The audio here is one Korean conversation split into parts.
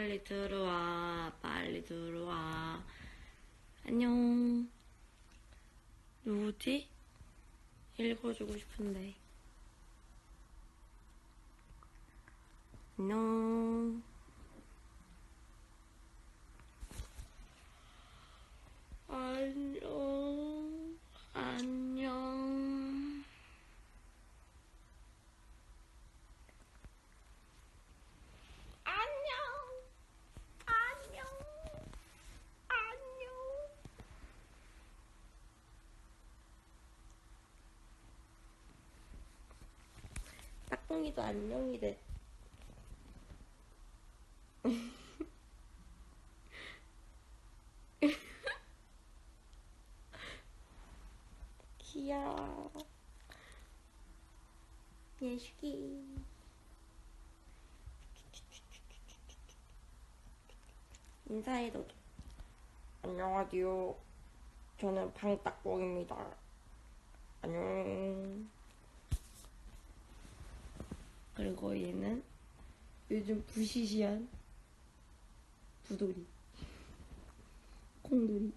빨리 들어와. 빨리 들어와. 안녕. 누구지? 읽어주고 싶은데. 안녕. 안녕. 안녕. 안녕. 안녕. 안녕. 딱꿍이도 안녕이래. 귀여워. 예식이. 인사해도 돼. 안녕하세요. 저는 방딱뽕입니다. 안녕. 그리고 얘는 요즘 부시시한 부돌이. 콩돌이.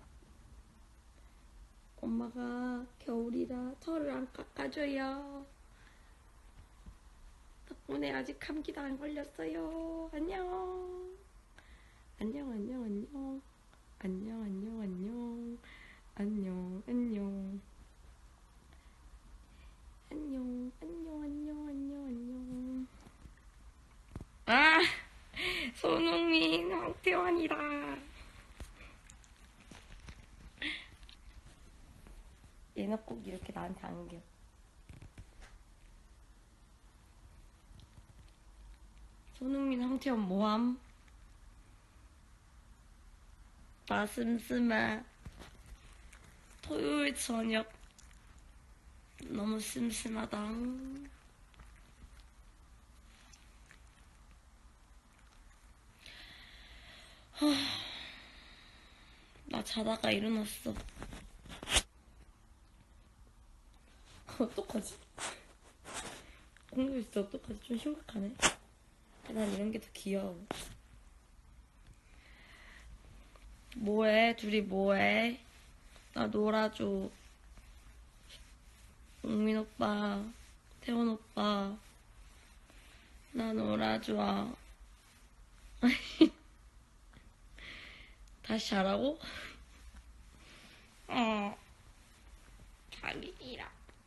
엄마가 겨울이라 털을 안 깎아줘요. 덕분에 아직 감기도 안 걸렸어요. 안녕. 안녕, 안녕, 안녕. 안녕, 안녕, 안녕. 안녕, 안녕. 안녕, 안녕, 안녕, 안녕, 안녕. 아! 손흥민, 황태환이다. 얘는 꼭 이렇게 나한테 안겨. 손흥민, 황태환 뭐함? 나 씀씀해. 토요일 저녁 너무 심심하다. 나 자다가 일어났어. 어떡하지? 공부 있어. 어떡하지? 좀 심각하네. 난 이런 게 더 귀여워. 뭐해? 둘이 뭐해? 나 놀아줘. 웅민 오빠, 태원 오빠, 나 놀아줘. 다시 자라고? 자기이라.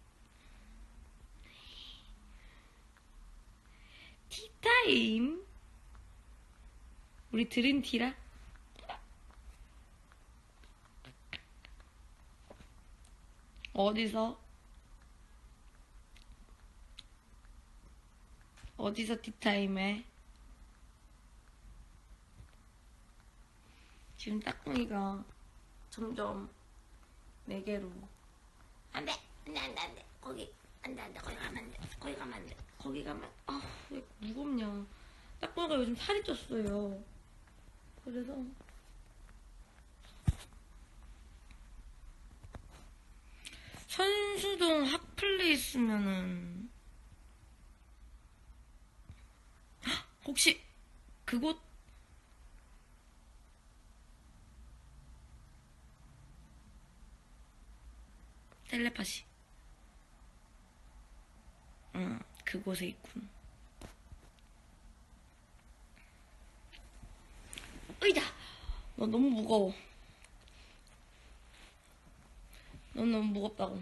티타임? 우리 드림티라? 어디서? 어디서 티타임해? 지금 딱꿍이가 점점 내게로 안돼 안돼 안돼 안돼 거기 안돼 안돼 거기 가면 안돼 거기 가면 안돼 거기 가면 왜 무겁냐. 딱꿍이가 요즘 살이 쪘어요. 그래서 선수동 핫플레이스면은 혹시 그곳 텔레파시. 응, 그곳에 있군. 으이다! 너 너무 무거워. 넌 너무 무겁다고.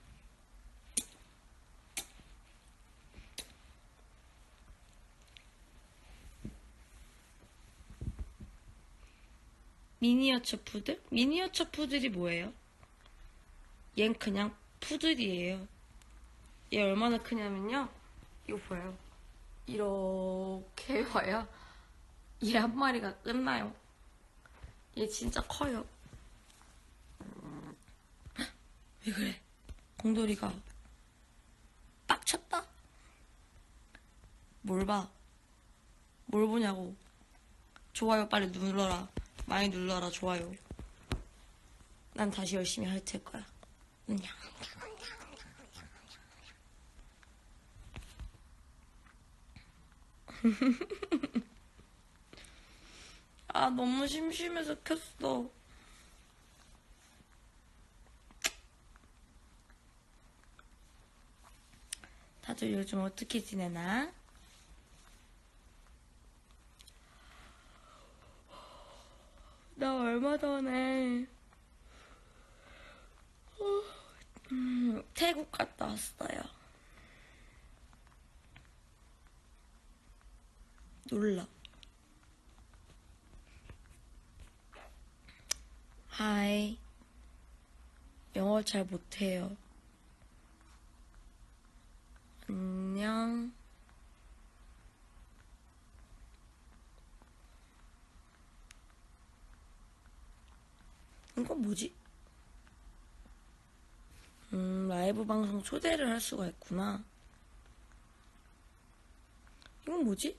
미니어처 푸들? 미니어처 푸들이 뭐예요? 얜 그냥 푸들이에요. 얘 얼마나 크냐면요. 이거 보여요. 이렇게 봐야 얘 한 마리가 끝나요. 얘 진짜 커요. 왜 그래? 공돌이가 빡쳤다? 뭘 봐? 뭘 보냐고. 좋아요 빨리 눌러라. 많이 눌러라 좋아요. 난 다시 열심히 할 거야. 아, 너무 심심해서 켰어. 다들 요즘 어떻게 지내나? 나 얼마 전에 태국 갔다 왔어요. 놀라. 하이. 영어 잘 못해요. 안녕. 이건 뭐지? 라이브 방송 초대를 할 수가 있구나. 이건 뭐지?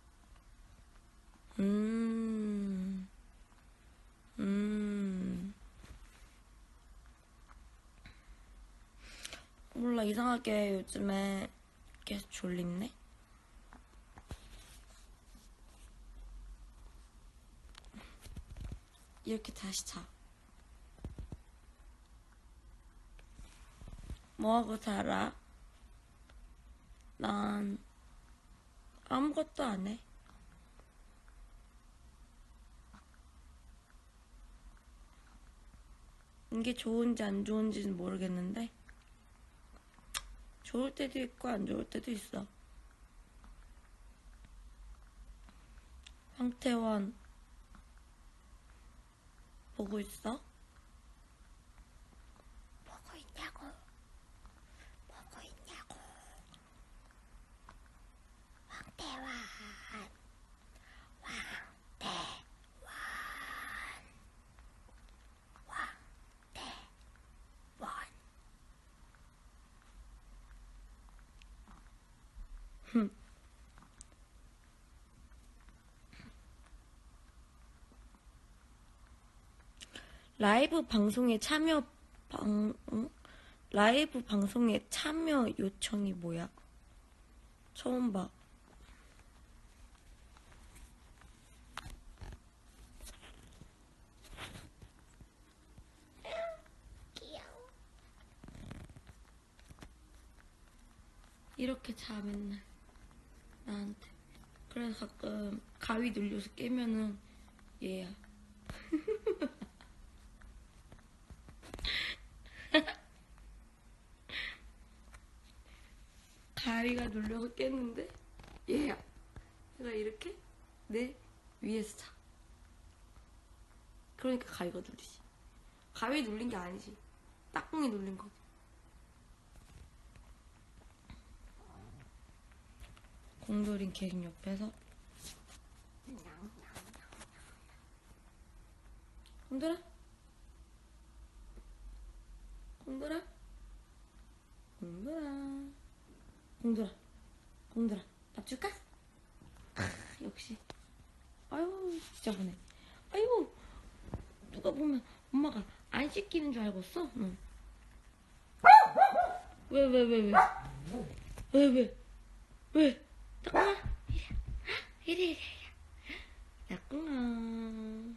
몰라, 이상하게 요즘에 계속 졸립네? 이렇게 다시 자. 뭐하고 살아? 난 아무것도 안 해. 이게 좋은지 안 좋은지는 모르겠는데 좋을 때도 있고 안 좋을 때도 있어. 황태원 보고 있어? 보고 있냐고. 보고 있냐고. 황태원. 황태원. 황태원. 라이브 방송에 라이브 방송에 참여 요청이 뭐야? 처음 봐. 귀여워. 이렇게 자 맨날 나한테. 그래서 가끔 가위 눌려서 깨면은 얘야. 가위가 눌려서 깼는데 얘야. 얘가 이렇게 내 위에서 자. 그러니까 가위가 눌리지. 가위 눌린 게 아니지. 딱꿍이 눌린 거지. 공돌인 개인 옆에서 공돌아? 공돌아? 공돌아? 공돌아? 공돌아? 밥 줄까? 역시. 아유, 진짜 보네. 아이고, 누가 보면 엄마가 안 씻기는 줄 알겠어? 응. 왜? 따꿍아? 이래. 따꿍아.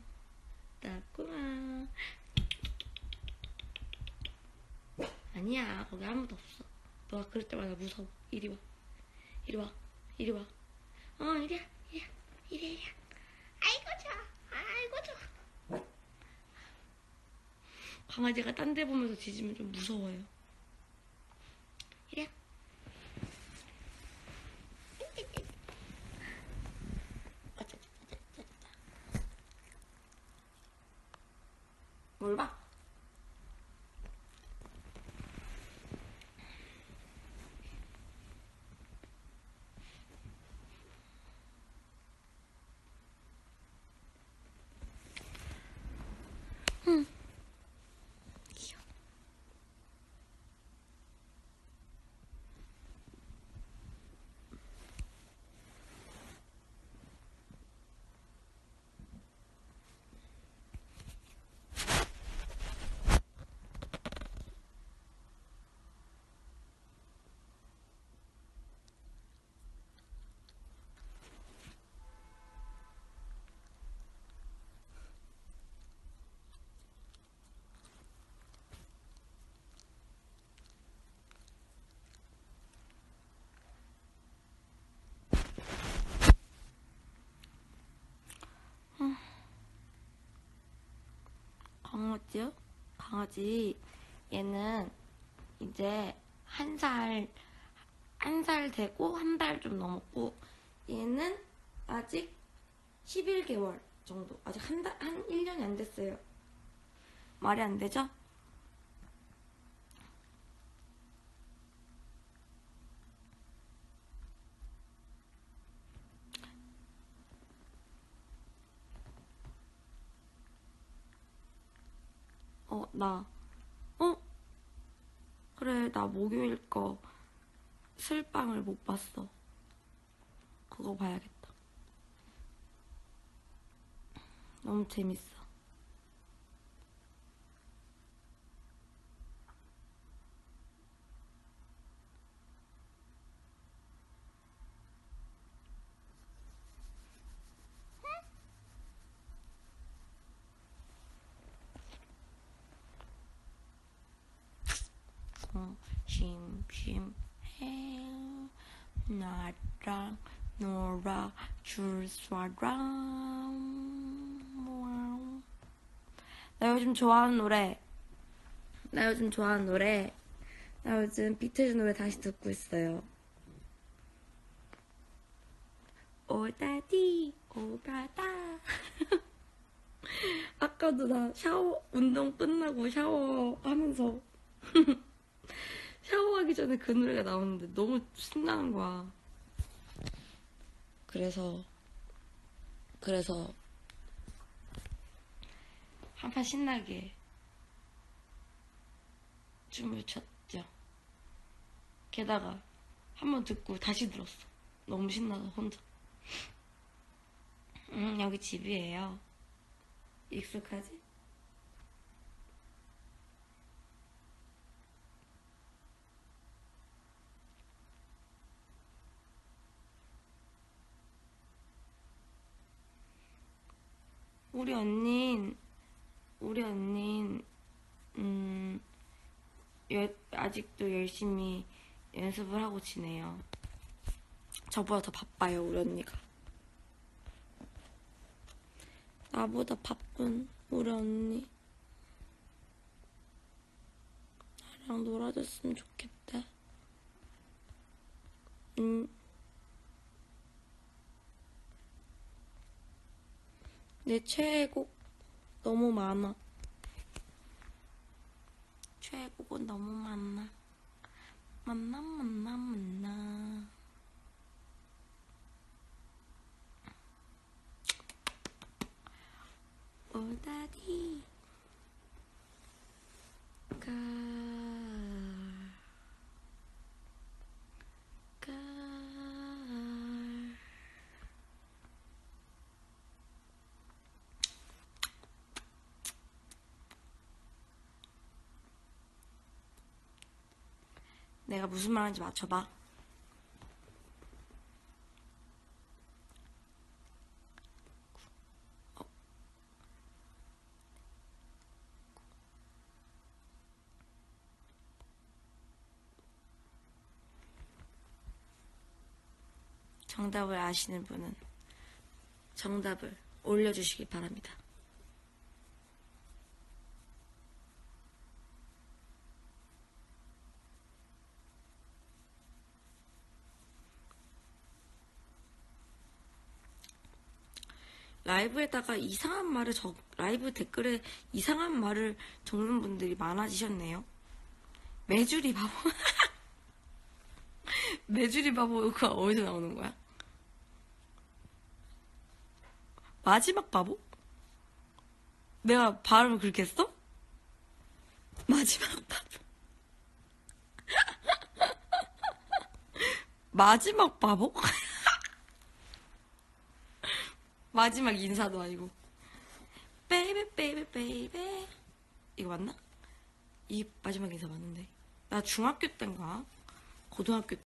아니야, 거기 아무도 없어. 너가 그럴 때마다 무서워. 이리 와. 이리 와. 이리야. 아이고 좋아. 강아지가 딴 데 보면서 짖으면 좀 무서워요. 이리야. 뭘 봐? 응. 귀여워. 강아지요? 강아지. 얘는 이제 한 살 되고 한 달 좀 넘었고, 얘는 아직 11개월 정도. 아직 한 1년이 안 됐어요. 말이 안 되죠? 그래, 나 목요일 거 슬빵을 못 봤어. 그거 봐야겠다. 너무 재밌어. 심심해. 나랑 놀아줄 사람. 나 요즘 좋아하는 노래. 나 요즘 비틀즈 노래 다시 듣고 있어요. 오다디 오다다. 아까도 나 운동 끝나고 샤워하면서 샤워하기 전에 그 노래가 나오는데 너무 신나는 거야. 그래서 한판 신나게 춤을 췄죠. 게다가 한 번 듣고 다시 들었어. 너무 신나서 혼자. 여기 집이에요. 익숙하지? 우리 언닌 아직도 열심히 연습을 하고 지내요. 저보다 더 바빠요, 우리 언니가. 나보다 바쁜 우리 언니. 나랑 놀아줬으면 좋겠다. 내 최애곡 너무 많아. 최애곡은 너무 많아. 만나. 오다디 가 내가 무슨 말 하는지 맞춰봐. 정답을 아시는 분은 정답을 올려주시기 바랍니다. 라이브에다가 라이브 댓글에 이상한 말을 적는 분들이 많아지셨네요. 매주리 바보. 매주리 바보가 어디서 나오는 거야? 마지막 바보? 내가 발음을 그렇게 했어? 마지막 바보. 마지막 바보? 마지막 인사도 아니고. 베이베 이거 맞나? 이 마지막 인사 맞는데. 나 중학교 때인가? 고등학교